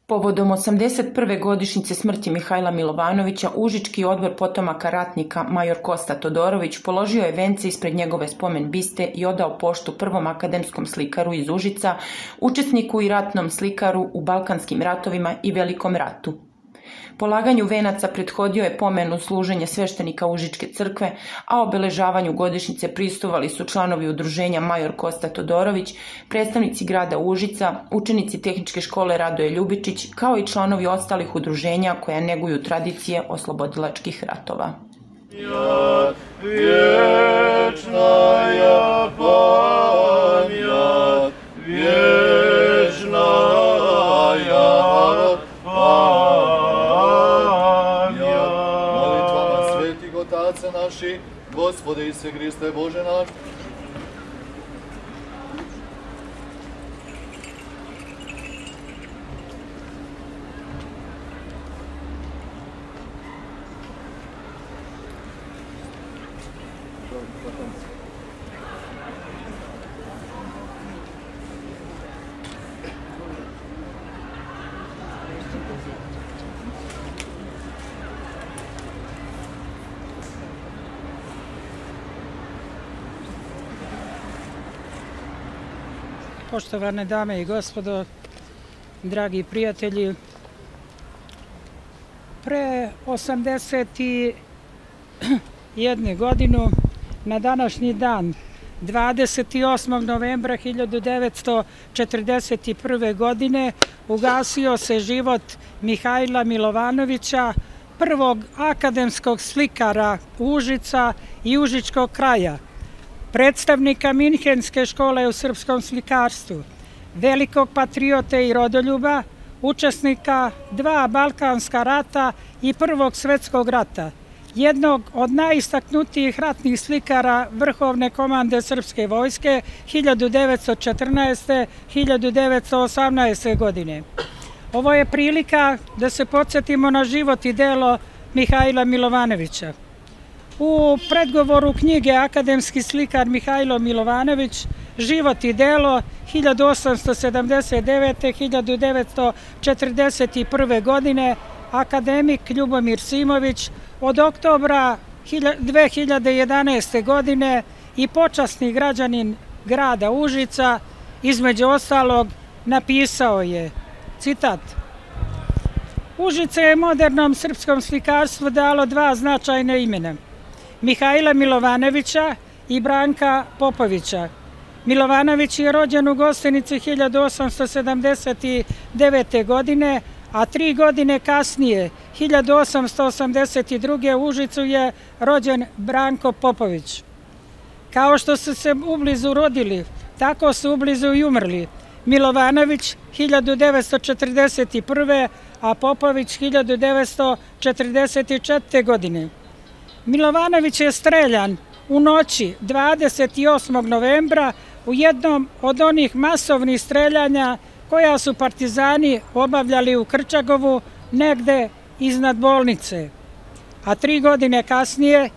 Povodom 81. godišnjice smrti Mihajla Milovanovića, Užički odbor potomaka ratnika major Kosta Todorović položio je vence ispred njegove spomen biste i odao poštu prvom akademskom slikaru iz Užica, učesniku i ratnom slikaru u Balkanskim ratovima i Velikom ratu. Polaganju venaca prethodio je pomen služenja sveštenika Užičke crkve, a obeležavanju godišnjice prisustvovali su članovi udruženja major Kosta Todorović, predstavnici grada Užica, učenici Tehničke škole Radoje Ljubičić, kao i članovi ostalih udruženja koja neguju tradicije oslobodilačkih ratova. Naši, Gospode Isuse Hriste, Bože naš. Poštovane dame i gospodo, dragi prijatelji, pre 81 godinu, na današnji dan, 28. novembra 1941. godine, ugasio se život Mihajla Milovanovića, prvog akademskog slikara Užica i Užičkog kraja, predstavnika Minhenske škole u srpskom slikarstvu, velikog patriote i rodoljuba, učesnika dva Balkanska rata i Prvog svetskog rata, jednog od najistaknutijih ratnih slikara Vrhovne komande Srpske vojske 1914-1918. godine. Ovo je prilika da se podsjetimo na život i delo Mihajla Milovanovića. U predgovoru knjige Akademski slikar Mihajlo Milovanović, život i delo 1879-1941. godine, akademik Ljubomir Simović od oktobra 2011. godine i počasni građanin grada Užica, između ostalog, napisao je, citat: Užice je modernom srpskom slikarstvu dalo dva značajna imena, Mihajla Milovanovića i Branka Popovića. Milovanović je rođen u Gostenici 1879. godine, a 3 godine kasnije, 1882. u Užicu je rođen Branko Popović. Kao što su se ublizu rodili, tako su ublizu i umrli. Milovanović 1941. a Popović 1944. godine. Milovanović je streljan u noći 28. novembra u jednom od onih masovnih streljanja koja su partizani obavljali u Krčagovu, negde iznad bolnice. A 3 godine kasnije,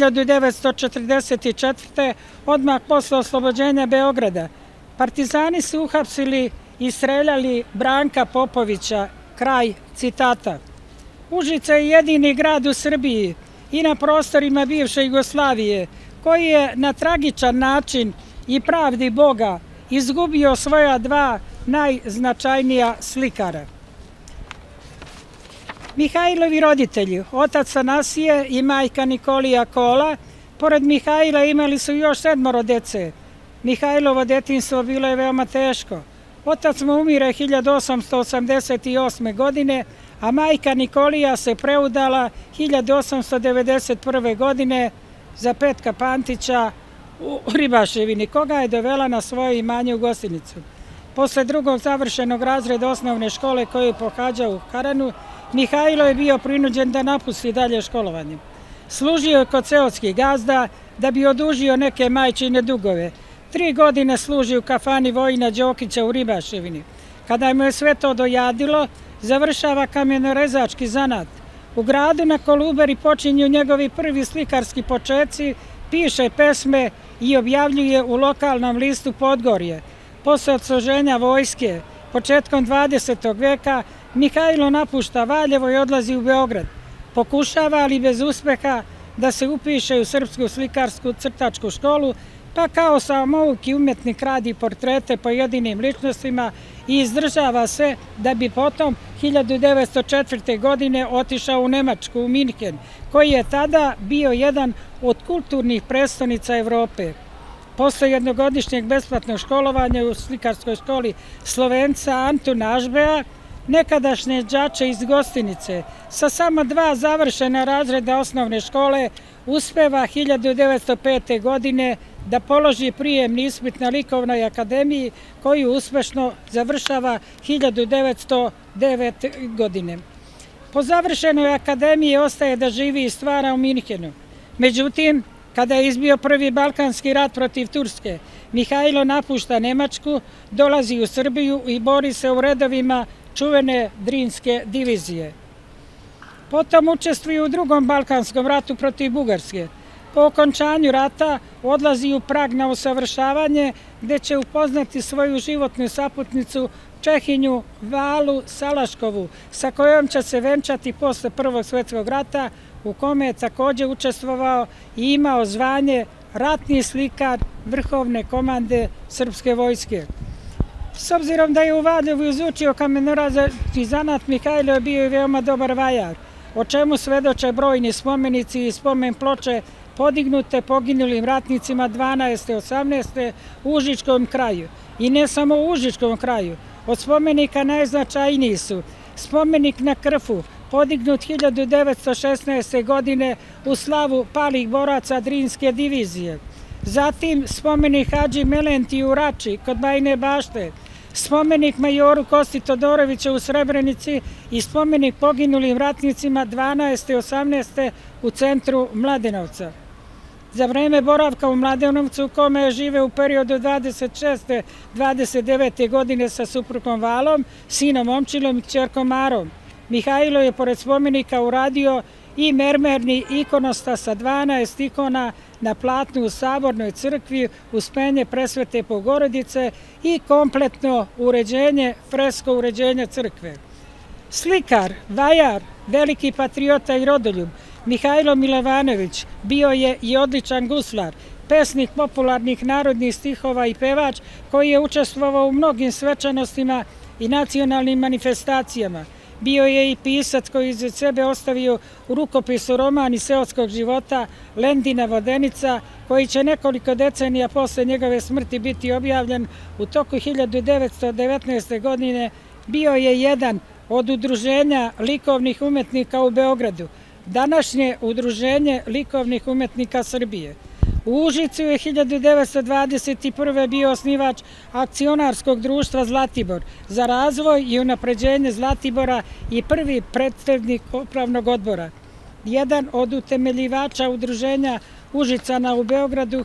1944. odmah posle oslobođenja Beograda, partizani su uhapsili i streljali Branka Popovića, kraj citata. Užice je jedini grad u Srbiji i na prostorima bivše Jugoslavije koji je na tragičan način i pravdi Boga izgubio svoja dva najznačajnija slikara. Mihajlovi roditelji, otac Anasije i majka Nikolija Kola, pored Mihajla imali su još 7 dece. Mihajlovo detinjstvo bilo je veoma teško. Otac mu umire 1888. godine, a majka Nikolija se preudala 1891. godine za Petka Pantića u Ribaševini, koga je dovela na svoje imanje u Gostenicu. Posle drugog završenog razreda osnovne škole koju je pohađao u Karanu, Mihajlo je bio prinuđen da napusti dalje školovanje. Služio je kod seoskih gazda da bi odužio neke majčine dugove. 3 godine služi u kafani Vojina Đokića u Ribaševini. Kada mu je sve to dojadilo, završava kamenorezački zanat. U gradu na Kolubari počinju njegovi prvi slikarski počeci, piše pesme i objavljuje u lokalnom listu Podgorje. Posle odsluženja vojske početkom 20. veka Mihajlo napušta Valjevo i odlazi u Beograd. Pokušava, ali bez uspeha, da se upiše u Srpsku slikarsku crtačku školu, pa kao samouki umetnik radi portrete pojedinim ličnostima i izdržava se da bi potom 1904. godine otišao u Nemačku, u Minhen, koji je tada bio jedan od kulturnih prestonica Evrope. Posle jednogodišnjeg besplatnog školovanja u slikarskoj školi Slovenca Antuna Ažbeja, nekadašnje đače iz Gostinice, sa samo 2 završena razreda osnovne škole, uspeva 1905. godine da položi prijemni ispit na Likovnoj akademiji, koju uspešno završava 1909. godine. Po završenoj akademiji ostaje da živi i stvara u Minhenu. Međutim, kada je izbio prvi Balkanski rat protiv Turske, Mihajlo napušta Nemačku, dolazi u Srbiju i bori se u redovima čuvene Drinske divizije. Potom učestvuje u drugom Balkanskom ratu protiv Bugarske. Po okončanju rata odlazi u Prag na usavršavanje, gde će upoznati svoju životnu saputnicu Čehinju Valu Salaškovu, sa kojom će se venčati posle Prvog svjetskog rata, u kome je također učestvovao i imao zvanje ratni slikar vrhovne komande Srpske vojske. S obzirom da je u Valjevu izučio kamenorazački zanat, Mihajlo je bio i veoma dobar vajar, o čemu svedoče brojni spomenici i spomen ploče podignute poginulim ratnicima 12. i 18. u Užičkom kraju. I ne samo u Užičkom kraju. Od spomenika najznačajniji su spomenik na Krfu, podignut 1916. godine u slavu palih boraca Drinske divizije. Zatim spomenik Hadži Melenti u Rači kod Bajine Bašte, spomenik majoru Kosti Todorovića u Srebrenici i spomenik poginulim ratnicima 12. i 18. u centru Mladenovca. Za vreme boravka u Mladenovcu, u kome je žive u periodu 26. 29. godine sa suprugom Valom, sinom Momčilom i kćerkom Marom, Mihajlo je pored spomenika uradio i mermerni ikonostas sa 12 ikona na platnu u Sabornoj crkvi uz penje Presvete Bogorodice i kompletno uređenje, fresko uređenje crkve. Slikar, vajar, veliki patriota i rodoljub, Mihajlo Milovanović bio je i odličan guslar, pesnik popularnih narodnih stihova i pevač koji je učestvovao u mnogim svečanostima i nacionalnim manifestacijama. Bio je i pisac koji iza sebe ostavio u rukopisu roman iz seoskog života Lendina Vodenica, koji će nekoliko decenija posle njegove smrti biti objavljen u toku 1919. godine. Bio je jedan od udruženja likovnih umetnika u Beogradu, današnje Udruženje likovnih umetnika Srbije. U Užicu je 1921. bio osnivač akcionarskog društva Zlatibor za razvoj i unapređenje Zlatibora i prvi predstavnik upravnog odbora. Jedan od utemeljivača udruženja Užicana u Beogradu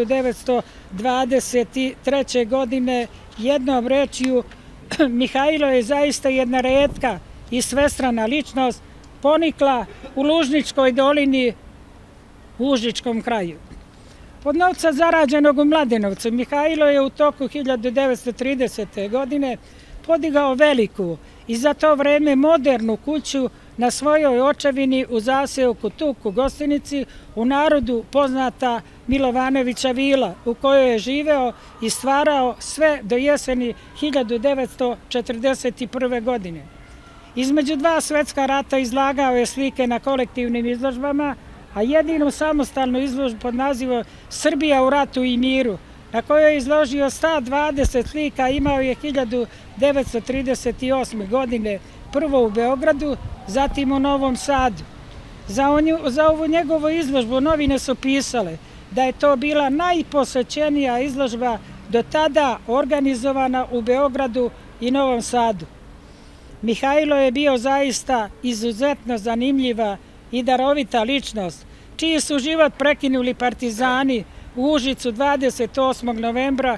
1923. godine, jednom rečju, Mihajlo je zaista jedna retka i svestrana ličnost, ponikla u Lužničkoj dolini u Užičkom kraju. Od novca zarađenog u Mladenovcu, Mihajlo je u toku 1930. godine podigao veliku i za to vreme modernu kuću na svojoj očevini u zaseoku Tuk u Gostinici, u narodu poznata Milovanovića vila, u kojoj je živeo i stvarao sve do jeseni 1941. godine. Između 2 svetska rata izlagao je slike na kolektivnim izložbama, a jedinu samostalnu izložbu pod nazivom Srbija u ratu i miru, na kojoj je izložio 120 slika, imao je 1938. godine prvo u Beogradu, zatim u Novom Sadu. Za ovu njegovu izložbu novine su pisale da je to bila najposećenija izložba do tada organizovana u Beogradu i Novom Sadu. Mihajlo je bio zaista izuzetno zanimljiva i darovita ličnost, čiji su život prekinuli partizani u Užicu 28. novembra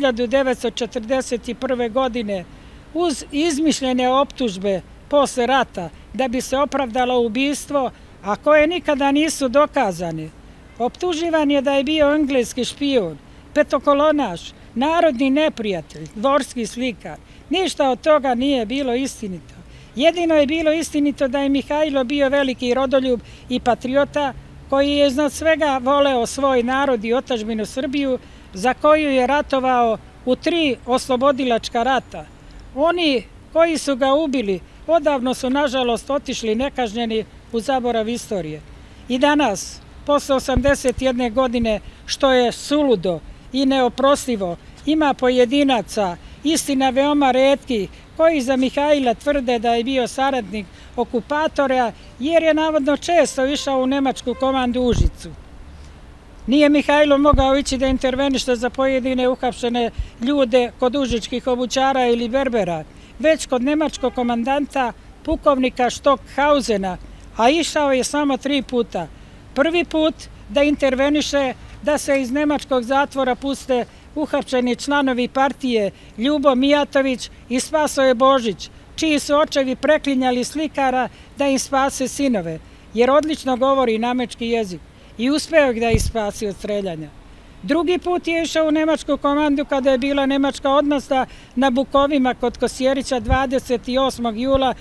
1941. godine uz izmišljene optužbe posle rata da bi se opravdalo ubistvo, a koje nikada nisu dokazane. Optuživan je da je bio engleski špijun, petokolonaš, narodni neprijatelj, dvorski slikar. Ništa od toga nije bilo istinito. Jedino je bilo istinito da je Mihajlo bio veliki rodoljub i patriota koji je iznad svega voleo svoj narod i otadžbinu Srbiju, za koju je ratovao u 3 oslobodilačka rata. Oni koji su ga ubili odavno su nažalost otišli nekažnjeni u zaborav istorije. I danas, posle 81 godine, što je suludo i neoprostivo, ima pojedinaca, istina veoma retki, koji za Mihajla tvrde da je bio saradnik okupatora, jer je navodno često išao u nemačku komandu Užicu. Nije Mihajlo mogao ići da interveniše za pojedine uhapšene ljude kod užičkih obućara ili berbera, već kod nemačkog komandanta pukovnika Stockhausena, a išao je samo 3 puta. Prvi put da interveniše da se iz nemačkog zatvora puste uhapšeni članovi partije Ljubo Mijatović i Spasoje Božić, čiji su očevi preklinjali slikara da im spase sinove, jer odlično govori nemački jezik i uspeo da ih spasi od streljanja. Drugi put je išao u nemačku komandu kada je bila nemačka odmazda na Bukovima kod Kosjerića 28. jula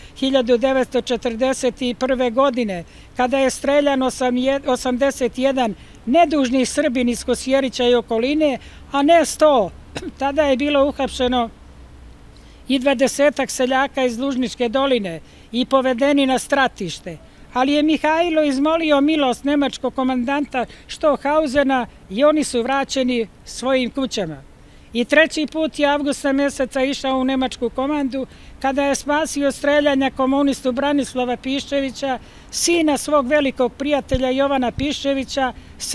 1941. godine, kada je streljan 81 nedužni Srbin iz Kosjerića i okoline, a ne 100. Tada je bilo uhapšeno i 20-ak seljaka iz Lužničke doline i povedeni na stratište. Ali je Mihajlo izmolio milost nemačkog komandanta Stockhausena i oni su vraćeni svojim kućama. I 3. put je avgusta meseca išao u nemačku komandu kada je spasio streljanja komunistu Branislava Piščevića, sina svog velikog prijatelja Jovana Piščevića,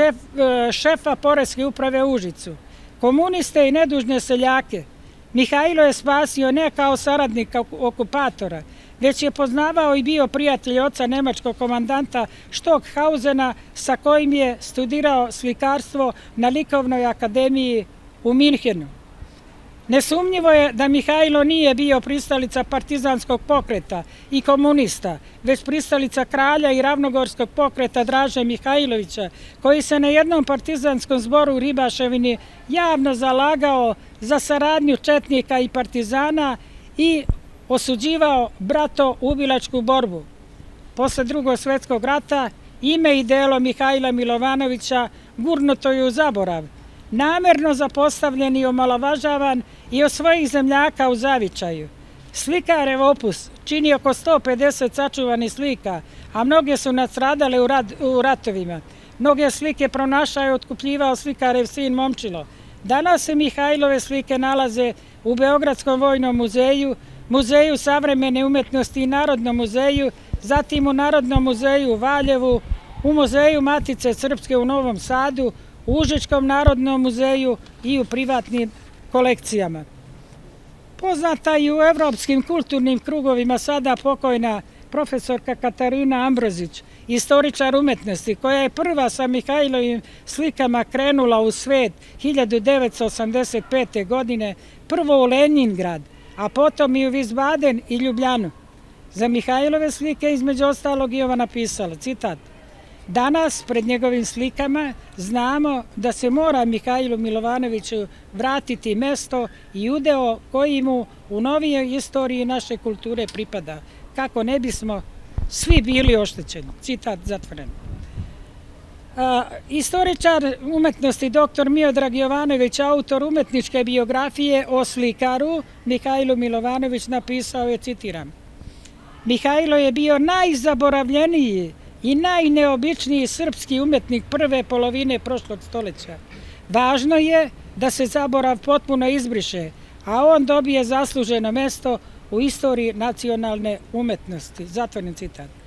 šefa Poreske uprave u Užicu. Komuniste i nedužne seljake Mihajlo je spasio ne kao saradnik okupatora, već je poznavao i bio prijatelj oca nemačkog komandanta Stockhausena, sa kojim je studirao slikarstvo na Likovnoj akademiji u Minhenu. Nesumnjivo je da Mihajlo nije bio pristalica partizanskog pokreta i komunista, već pristalica kralja i ravnogorskog pokreta Draže Mihajlovića, koji se na jednom partizanskom zboru u Ribaševini javno zalagao za saradnju četnika i partizana i osuđivao brato-ubilačku borbu. Posle Drugog svjetskog rata ime i delo Mihajla Milovanovića gurnuto je u zaborav, namerno zapostavljen i omalovažavan i od svojih zemljaka u zavičaju. Slikarev opus čini oko 150 sačuvanih slika, a mnoge su nastradale u ratovima. Mnoge slike pronašao i otkupljivao slikarev sin Momčilo. Danas se Mihajlove slike nalaze u Beogradskom vojnom muzeju, Muzeju savremene umetnosti i Narodnom muzeju, zatim u Narodnom muzeju u Valjevu, u Muzeju Matice Srpske u Novom Sadu, u Užičkom narodnom muzeju i u privatnim kolekcijama. Poznata i u evropskim kulturnim krugovima sada pokojna profesorka Katarina Ambrozić, istoričar umetnosti, koja je prva sa Mihajlovim slikama krenula u svet 1985. godine, prvo u Leningrad, a potom i u Wiesbaden i Ljubljanu. Za Mihajlove slike između ostalog i ova napisala, citat: "Danas pred njegovim slikama znamo da se mora Mihajlu Milovanoviću vratiti mesto i udeo koji mu u novijoj istoriji naše kulture pripada, kako ne bismo svi bili oštećeni." Citat zatvoren. Istoričar umetnosti dr. Miodrag Jovanović, autor umetničke biografije o slikaru Mihajlu Milovanović, napisao je, citiram: "Mihajlo je bio najzaboravljeniji i najneobičniji srpski umetnik prve polovine prošlog stoleća. Važno je da se zaborav potpuno izbriše, a on dobije zasluženo mesto u istoriji nacionalne umetnosti." Zatvoren citat.